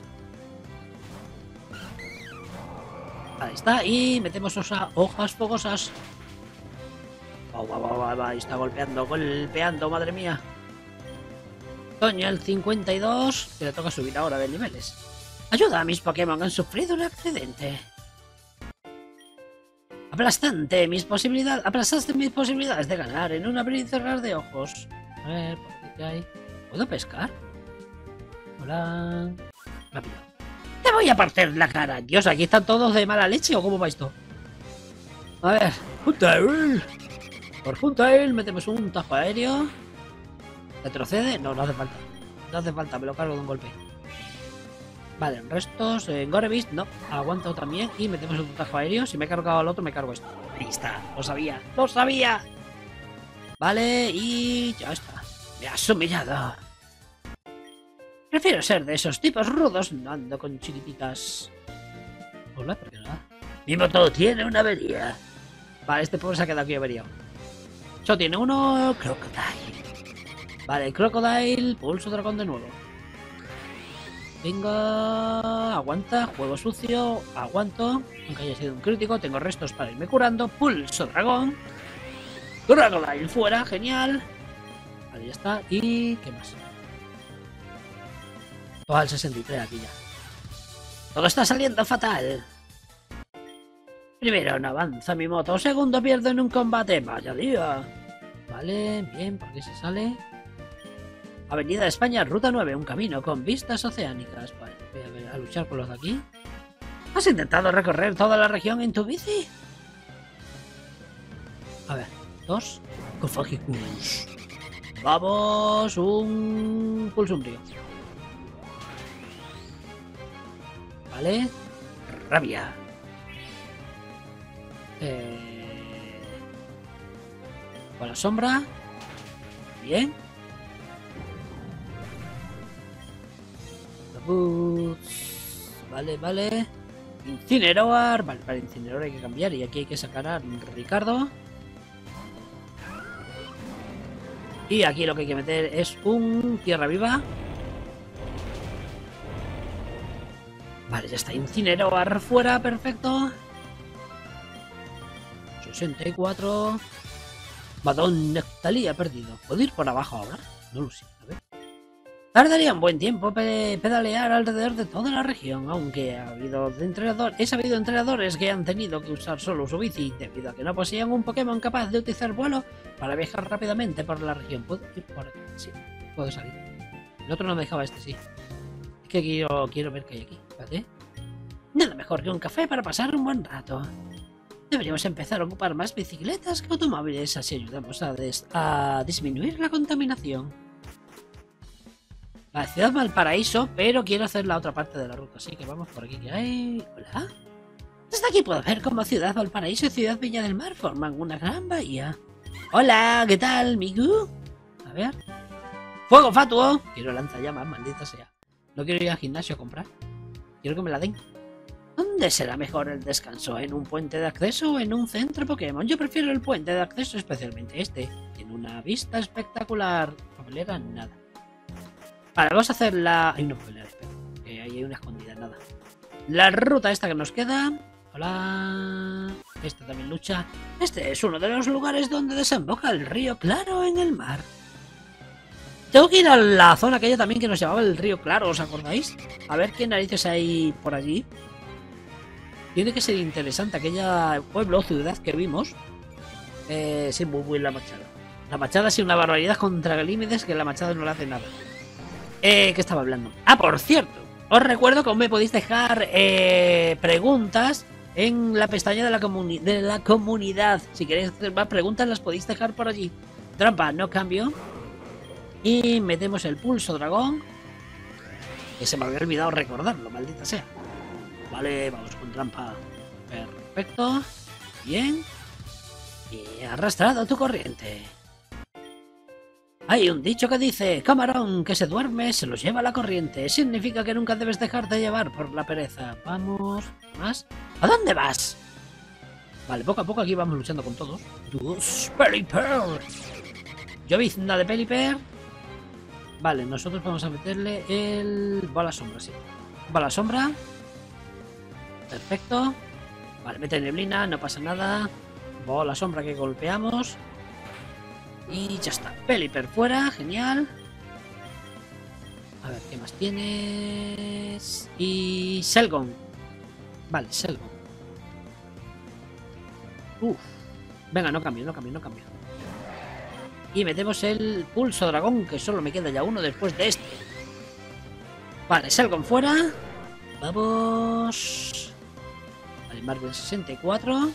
Ahí está. Y metemos osa, hojas fogosas. Oh, va, va, va, va. Ahí está golpeando, golpeando, madre mía. Toño, el cincuenta y dos. Que le toca subir ahora de niveles. Ayuda a mis Pokémon, han sufrido un accidente. Aplastante, mis posibilidades. Aplastaste mis posibilidades de ganar en un abrir y cerrar de ojos. A ver, por aquí qué hay. ¿Puedo pescar? Hola. Me ha pillado. Te voy a partir la cara. Dios, aquí están todos de mala leche o cómo va esto. A ver, Huntail. Por Huntail metemos un tajo aéreo. ¿Retrocede? No, no hace falta. No hace falta, me lo cargo de un golpe. Vale, restos, en eh, Gorebeast, no, aguanto también y metemos un tajo aéreo. Si me he cargado al otro, me cargo esto. Ahí está, lo sabía, lo sabía. Vale, y ya está. Me has humillado. Prefiero ser de esos tipos rudos, no ando con chiquititas. Hola, ¿por qué no? Mi moto tiene una avería. Vale, este pobre se ha quedado aquí averiado. Solo tiene uno, Crocodile. Vale, Crocodile, Pulso Dragón de nuevo. Venga, aguanta, juego sucio, aguanto, aunque haya sido un crítico, tengo restos para irme curando, Pulso Dragón, Crocodile fuera, genial, vale, ya está, y ¿qué más? Todo al sesenta y tres aquí ya. Todo está saliendo fatal. Primero no avanza mi moto, segundo pierdo en un combate, vaya día. Vale, bien, ¿por qué se sale? Avenida de España, ruta nueve, un camino con vistas oceánicas. Vale, voy a, ver, a luchar con los de aquí. ¿Has intentado recorrer toda la región en tu bici? A ver, dos. Cofagikus. Vamos, un pulso umbrío. Vale. Rabia. Eh... Con la sombra. Bien. Vale, vale. Incineroar. Vale, para Incineroar hay que cambiar. Y aquí hay que sacar a Ricardo. Y aquí lo que hay que meter es un Tierra Viva. Vale, ya está. Incineroar fuera, perfecto. sesenta y cuatro. Badón Nectalí ha perdido. ¿Puedo ir por abajo ahora? No lo sé. A ver. Tardaría un buen tiempo pe pedalear alrededor de toda la región, aunque ha habido de entrenador he sabido entrenadores que han tenido que usar solo su bici debido a que no poseían un Pokémon capaz de utilizar vuelo para viajar rápidamente por la región. ¿Puedo ir por aquí? Sí, puedo salir. El otro no me dejaba, este sí. Es que quiero, quiero ver qué hay aquí. Espérate. Nada mejor que un café para pasar un buen rato. Deberíamos empezar a ocupar más bicicletas que automóviles, así ayudamos a, des a disminuir la contaminación. La ciudad Valparaíso, pero quiero hacer la otra parte de la ruta, así que vamos por aquí que hay... ¿Hola? Desde aquí puedo ver cómo Ciudad Valparaíso y Ciudad Villa del Mar forman una gran bahía. Hola, ¿qué tal, Migu? A ver... ¡Fuego fatuo! Quiero lanzallamas, maldita sea. No quiero ir al gimnasio a comprar. Quiero que me la den. ¿Dónde será mejor el descanso? ¿En un puente de acceso o en un centro Pokémon? Yo prefiero el puente de acceso, especialmente este. Tiene una vista espectacular. Papelera, nada. Vale, vamos a hacer la... Hay una papelera, espera. Que ahí hay una escondida, nada. La ruta esta que nos queda... Hola... Esta también lucha. Este es uno de los lugares donde desemboca el río Claro en el mar. Tengo que ir a la zona aquella también que nos llamaba el río Claro, ¿os acordáis? A ver qué narices hay por allí. Tiene que ser interesante aquella pueblo o ciudad que vimos. Eh, sí, muy buena la machada. La machada sí una barbaridad contra Galímedes, que la machada no le hace nada. Eh, ¿qué estaba hablando? Ah, por cierto, os recuerdo que me podéis dejar eh, preguntas en la pestaña de la, comuni de la comunidad. Si queréis hacer más preguntas, las podéis dejar por allí. Trampa, no cambio. Y metemos el pulso dragón. Que se me había olvidado recordarlo, maldita sea. Vale, vamos con trampa. Perfecto. Bien. Y arrastrado tu corriente. Hay un dicho que dice: camarón que se duerme se los lleva la corriente. Significa que nunca debes dejarte llevar por la pereza. Vamos. ¿Más? ¿A dónde vas? Vale, poco a poco aquí vamos luchando con todos. Dos Pelipper. Llovizna de Pelipper. Vale, nosotros vamos a meterle el... Bola sombra, sí. Bola sombra. Perfecto. Vale, mete neblina, no pasa nada. Bola sombra que golpeamos. Y ya está. Pelipper fuera, genial. A ver, ¿qué más tienes? Y... Selgon. Vale, Selgon. Uf. Venga, no cambio, no cambio, no cambio. Y metemos el pulso dragón, que solo me queda ya uno después de este. Vale, Selgon fuera. Vamos. Vale, Marvel sesenta y cuatro.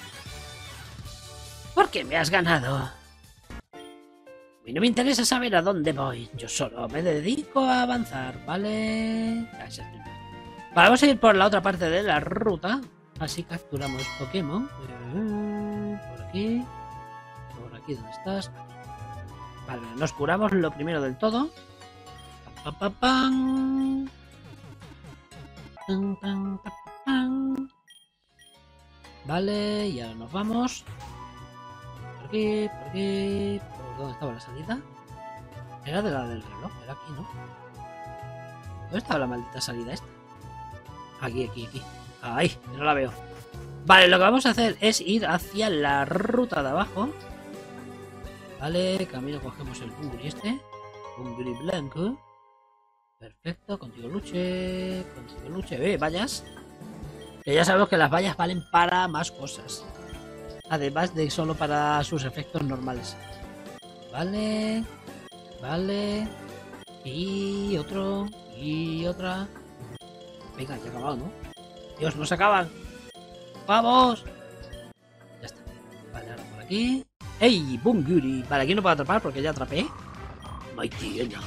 ¿Por qué me has ganado? A mí no me interesa saber a dónde voy. Yo solo me dedico a avanzar, ¿vale? Vale, vamos a ir por la otra parte de la ruta. Así capturamos Pokémon. Por aquí. Por aquí, ¿dónde estás? Vale, nos curamos lo primero del todo. Pa, pa, pam. Pam, pam, pam, pam. Vale, y ahora nos vamos. Por aquí, por aquí. ¿Por dónde estaba la salida? Era de la del reloj, era aquí, ¿no? ¿Dónde estaba la maldita salida esta? Aquí, aquí, aquí. ¡Ay! No la veo. Vale, lo que vamos a hacer es ir hacia la ruta de abajo. Vale, camino cogemos el Bunguri este. Bunguri blanco. Perfecto, contigo luche. Contigo luche. Eh, vallas. Que ya sabemos que las vallas valen para más cosas. Además de solo para sus efectos normales. Vale. Vale. Y otro. Y otra. Venga, ya ha acabado, ¿no? Dios, no se acaban. ¡Vamos! Ya está. Vale, ahora por aquí. ¡Ey! Bunguri. Vale, aquí no puedo atrapar porque ya atrapé. Mighty Enya.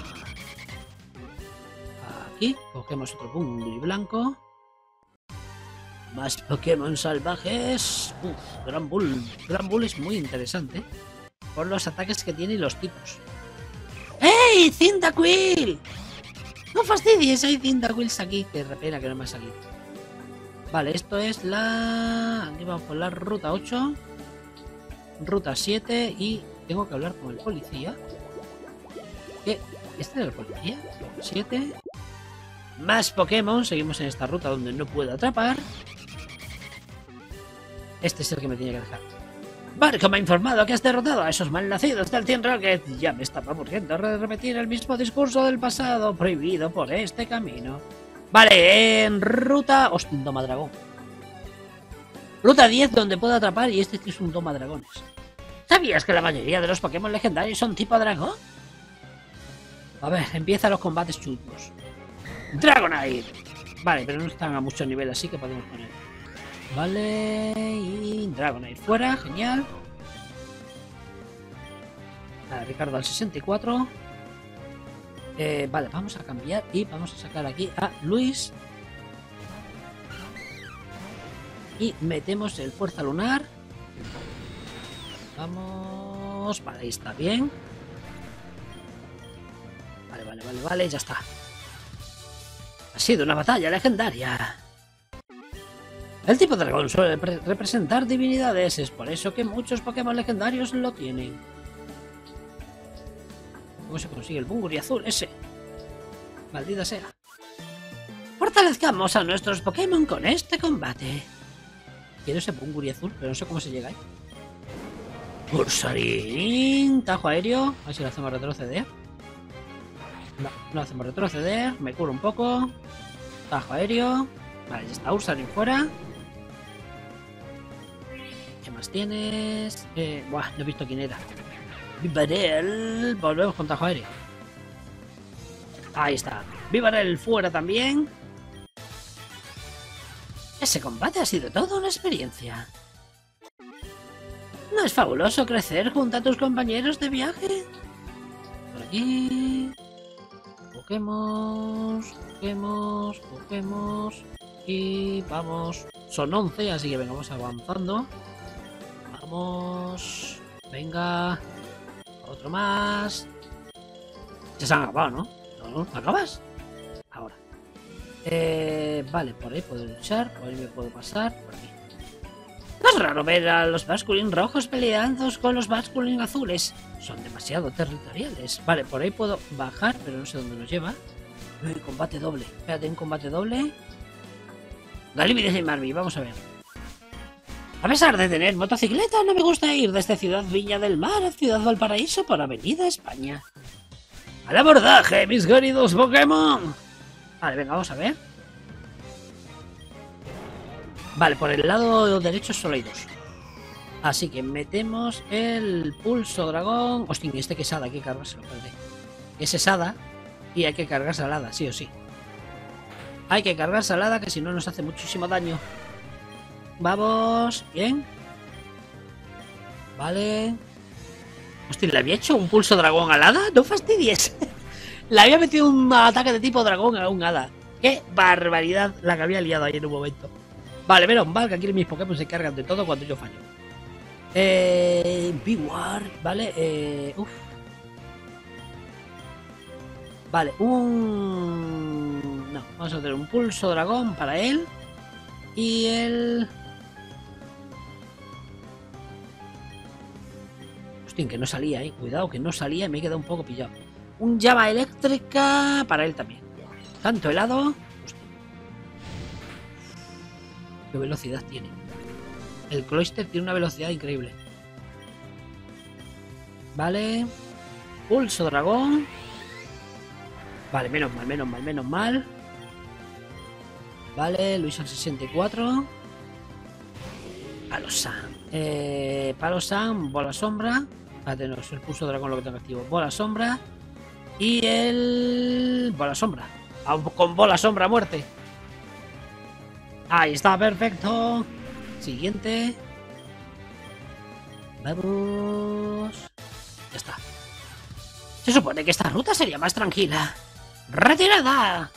Aquí cogemos otro Bunguri blanco. Más Pokémon salvajes. Uf, Gran Bull. Gran Bull es muy interesante por los ataques que tiene y los tipos. ¡Ey! ¡Cyndaquil! No fastidies, hay Cyndaquils aquí. Qué pena que no me ha salido. Vale, esto es la... Aquí vamos por la ruta ocho. Ruta siete y tengo que hablar con el policía. ¿Qué? ¿Este es el policía? siete. Más Pokémon. Seguimos en esta ruta donde no puedo atrapar. Este es el que me tenía que dejar. Barco me ha informado que has derrotado a esos malnacidos del Team Rocket. Ya me estaba aburriendo de repetir el mismo discurso del pasado, prohibido por este camino. Vale, en ruta... Hostia, un Domadragón. Ruta diez donde puedo atrapar y este es un Domadragones. ¿Sabías que la mayoría de los Pokémon legendarios son tipo dragón? A ver, empiezan los combates chungos. Dragonite. Vale, pero no están a mucho nivel, así que podemos poner. Vale, y Dragonite fuera, genial. Vale, Ricardo al sesenta y cuatro. Eh, vale, vamos a cambiar y vamos a sacar aquí a Luis. Y metemos el Fuerza Lunar. Vamos. Vale, ahí está bien. Vale, vale, vale, vale, ya está. Ha sido una batalla legendaria. El tipo de dragón suele representar divinidades, es por eso que muchos Pokémon legendarios lo tienen. ¿Cómo se consigue el Bunguri azul ese? Maldita sea. Fortalezcamos a nuestros Pokémon con este combate. Quiero ese Bunguri azul, pero no sé cómo se llega ahí. Pulsarín, tajo aéreo. A ver si lo hacemos retroceder. No, no hacemos retroceder. Me curo un poco. Tajo aéreo. Vale, ya está Ursaring fuera. ¿Qué más tienes? Eh, buah, no he visto quién era. Vivarel. Volvemos con tajo aéreo. Ahí está. Vivarel fuera también. Ese combate ha sido toda una experiencia. ¿No es fabuloso crecer junto a tus compañeros de viaje? Por aquí. Cogemos, cogemos, cogemos. Y vamos. Son once, así que venga, vamos avanzando. Vamos. Venga. Otro más. Ya se han acabado, ¿no? ¿No? ¿Acabas? Ahora. Eh, vale, por ahí puedo luchar. Por ahí me puedo pasar. Por aquí. No es raro ver a los Basculin rojos peleando con los Basculin azules. Son demasiado territoriales. Vale, por ahí puedo bajar, pero no sé dónde nos lleva. Uy, combate doble. Espérate, un combate doble. Galímides y Marmi, vamos a ver. A pesar de tener motocicleta, no me gusta ir desde Ciudad Viña del Mar a Ciudad Valparaíso por Avenida España. ¡Al abordaje, mis queridos Pokémon! Vale, venga, vamos a ver. Vale, por el lado derecho solo hay dos. Así que metemos el pulso dragón. Hostia, este que es hada, hay que cargárselo, espérate. Ese es hada y hay que cargarse al hada, sí o sí. Hay que cargarse al hada, que si no nos hace muchísimo daño. Vamos, bien. Vale. Hostia, ¿le había hecho un pulso dragón al hada? No fastidies. Le había metido un ataque de tipo dragón a un hada. ¡Qué barbaridad la que había liado ahí en un momento! Vale, menos mal que aquí mis Pokémon se cargan de todo cuando yo fallo. Eh... Bewar, vale, eh... Uf. Vale, un... No, vamos a hacer un pulso dragón para él. Y el... Hostia, que no salía, eh. Cuidado, que no salía y me he quedado un poco pillado. Un llama eléctrica para él también. Tanto helado. Hostia. Qué velocidad tiene. El Cloyster tiene una velocidad increíble. Vale. Pulso dragón. Vale, menos mal, menos mal, menos mal. Vale, Luis al sesenta y cuatro. Palosan. Eh, Palosan, bola sombra. Espérate, no, es el pulso dragón lo que tengo activo. Bola sombra. Y el... Bola sombra. Con bola sombra muerte. Ahí está, perfecto. Siguiente. Vamos. Ya está. Se supone que esta ruta sería más tranquila. ¡Retirada!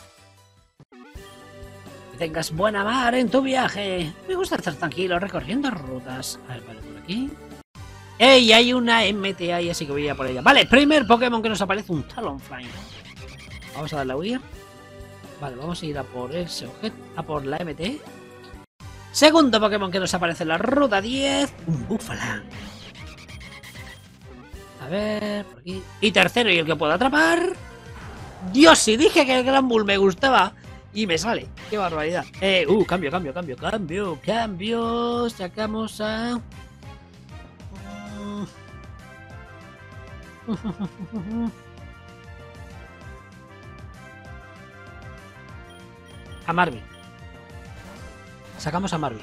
Que tengas buena mar en tu viaje. Me gusta estar tranquilo recorriendo rutas. A ver, vale, por aquí. ¡Ey! Hay una M T ahí, así que voy a ir por ella. Vale, primer Pokémon que nos aparece, un Talonflame. Vamos a darle a huir. Vale, vamos a ir a por ese objeto, a por la M T. Segundo Pokémon que nos aparece en la ruta diez, un Búfala. A ver, por aquí. Y tercero, y el que puedo atrapar. Dios, si dije que el Gran Bull me gustaba. Y me sale. Qué barbaridad. Eh, uh, cambio, cambio, cambio, cambio, cambio. Sacamos a... a Marvin. Sacamos a Marvin.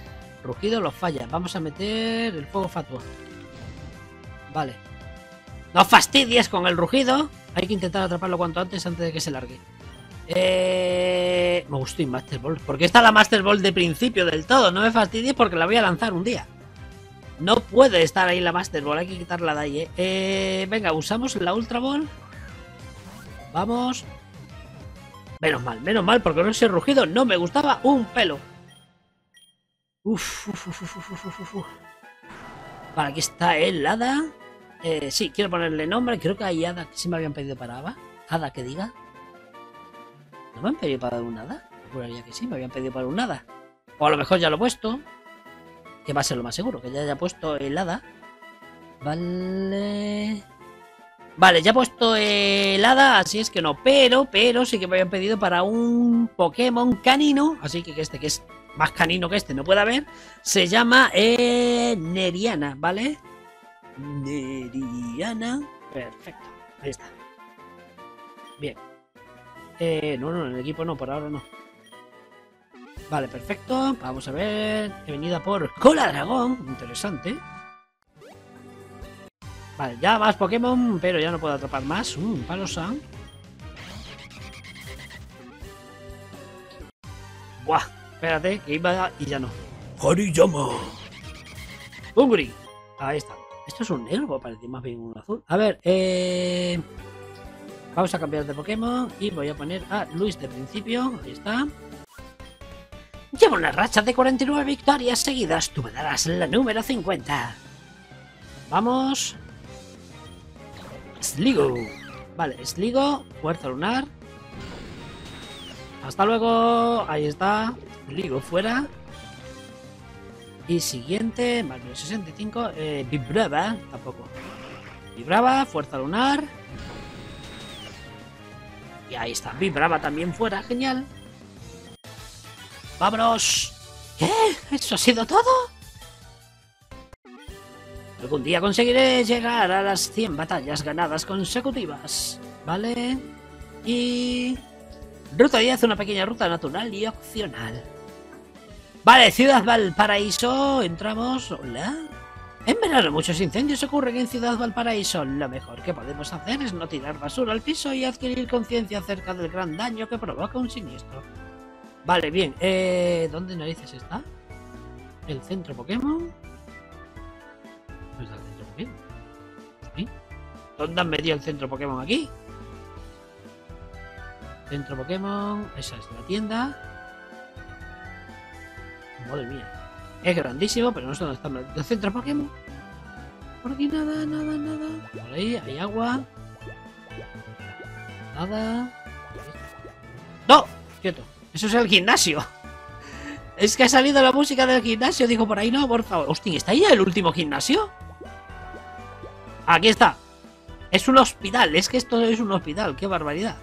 Rugido lo falla. Vamos a meter el fuego fatua. Vale. No fastidies con el rugido. Hay que intentar atraparlo cuanto antes, antes de que se largue. Eh... Me gustó Master Ball. Porque está la Master Ball de principio del todo. No me fastidies porque la voy a lanzar un día. No puede estar ahí la Master Ball. Hay que quitarla de ahí, eh. eh venga, usamos la Ultra Ball. Vamos. Menos mal, menos mal, porque ese rugido no me gustaba un pelo. Uf, uf, uf, uf, uf, uf, uf. Vale, aquí está el hada. Eh, sí, quiero ponerle nombre. Creo que hay hada que sí me habían pedido para hada. Hada que diga. ¿No me han pedido para un hada? Juraría que sí, me habían pedido para un hada. O a lo mejor ya lo he puesto. Que va a ser lo más seguro, que ya haya puesto el hada. Vale. Vale, ya he puesto el hada, así es que no. Pero, pero sí que me habían pedido para un Pokémon canino. Así que este que es más canino que este no puede haber. Se llama eh, Neriana, ¿vale? Neriana. Perfecto, ahí está. Bien. Eh, no, no, en el equipo no, por ahora no. Vale, perfecto. Vamos a ver. He venido a por Cola Dragón. Interesante. Vale, ya más Pokémon, pero ya no puedo atrapar más. Un uh, Palosan. Buah, espérate, que iba y ya no. Hariyama. Unguri. Ahí está. Esto es un negro, parece más bien un azul. A ver, eh... vamos a cambiar de Pokémon y voy a poner a Luis de principio. Ahí está. Llevo una racha de cuarenta y nueve victorias seguidas. Tú me darás la número cincuenta. Vamos. Sligo. Vale, Sligo. Fuerza lunar. Hasta luego. Ahí está. Sligo fuera. Y siguiente, más de sesenta y cinco, eh, Vibrava, tampoco. Vibrava, fuerza lunar. Y ahí está, Vibrava también fuera, genial. ¡Vámonos! ¿Qué? ¿Eso ha sido todo? Algún día conseguiré llegar a las cien batallas ganadas consecutivas. Vale. Y... Ruta diez, una pequeña ruta natural y opcional. Vale, Ciudad Valparaíso, entramos. Hola. En verano muchos incendios ocurren en Ciudad Valparaíso. Lo mejor que podemos hacer es no tirar basura al piso y adquirir conciencia acerca del gran daño que provoca un siniestro. Vale, bien. Eh, ¿Dónde narices está? El centro Pokémon. ¿Dónde está el centro Pokémon? ¿Sí? ¿Dónde han metido el centro Pokémon aquí? Centro Pokémon. Esa es la tienda. Madre mía. Es grandísimo, pero no sé dónde está el centro Pokémon. Por aquí nada, nada, nada. Por ahí hay agua. Nada. ¡No! Quieto. Eso es el gimnasio. Es que ha salido la música del gimnasio. Digo, por ahí no, por favor. Hostia, ¿está ya el último gimnasio? Aquí está. Es un hospital. Es que esto es un hospital. ¡Qué barbaridad!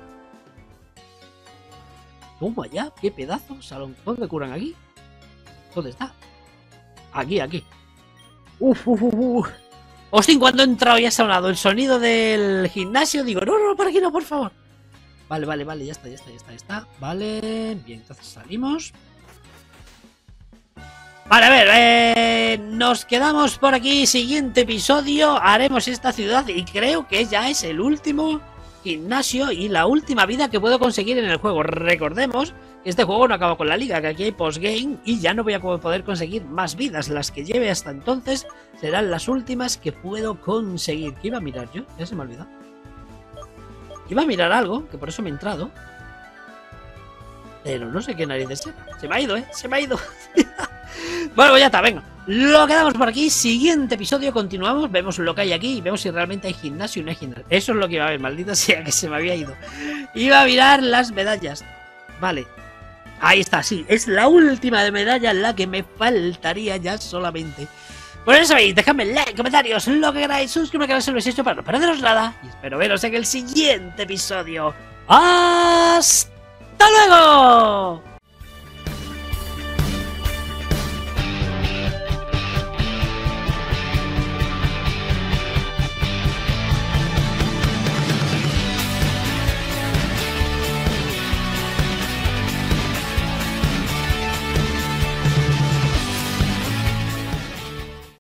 Toma ya. ¡Qué pedazo! Salón. ¿Dónde curan aquí? ¿Dónde está? Aquí, aquí. Uf, uf, uf, uf. Hostia, cuando he entrado y ha sonado el sonido del gimnasio, digo, no, no, por aquí no, por favor. Vale, vale, vale, ya está, ya está, ya está, ya está. Vale, bien, entonces salimos. Vale, a ver, eh, nos quedamos por aquí. Siguiente episodio, haremos esta ciudad y creo que ya es el último gimnasio y la última vida que puedo conseguir en el juego. Recordemos que este juego no acaba con la liga, que aquí hay postgame y ya no voy a poder conseguir más vidas. Las que lleve hasta entonces serán las últimas que puedo conseguir. ¿Qué iba a mirar yo? Ya se me ha olvidado. Iba a mirar algo, que por eso me he entrado. Pero no sé qué narices era. Se me ha ido, ¿eh? Se me ha ido. Bueno, pues ya está, venga. Lo quedamos por aquí. Siguiente episodio, continuamos. Vemos lo que hay aquí y vemos si realmente hay gimnasio o no hay gimnasio. Eso es lo que iba a ver, maldita sea que se me había ido. Iba a mirar las medallas. Vale. Ahí está, sí. Es la última de medalla la que me faltaría ya solamente. Bueno, ya sabéis, dejadme like, comentarios, lo que queráis, suscribirme al canal si no lo habéis hecho para no perderos nada. Y espero veros en el siguiente episodio. ¡Hasta luego!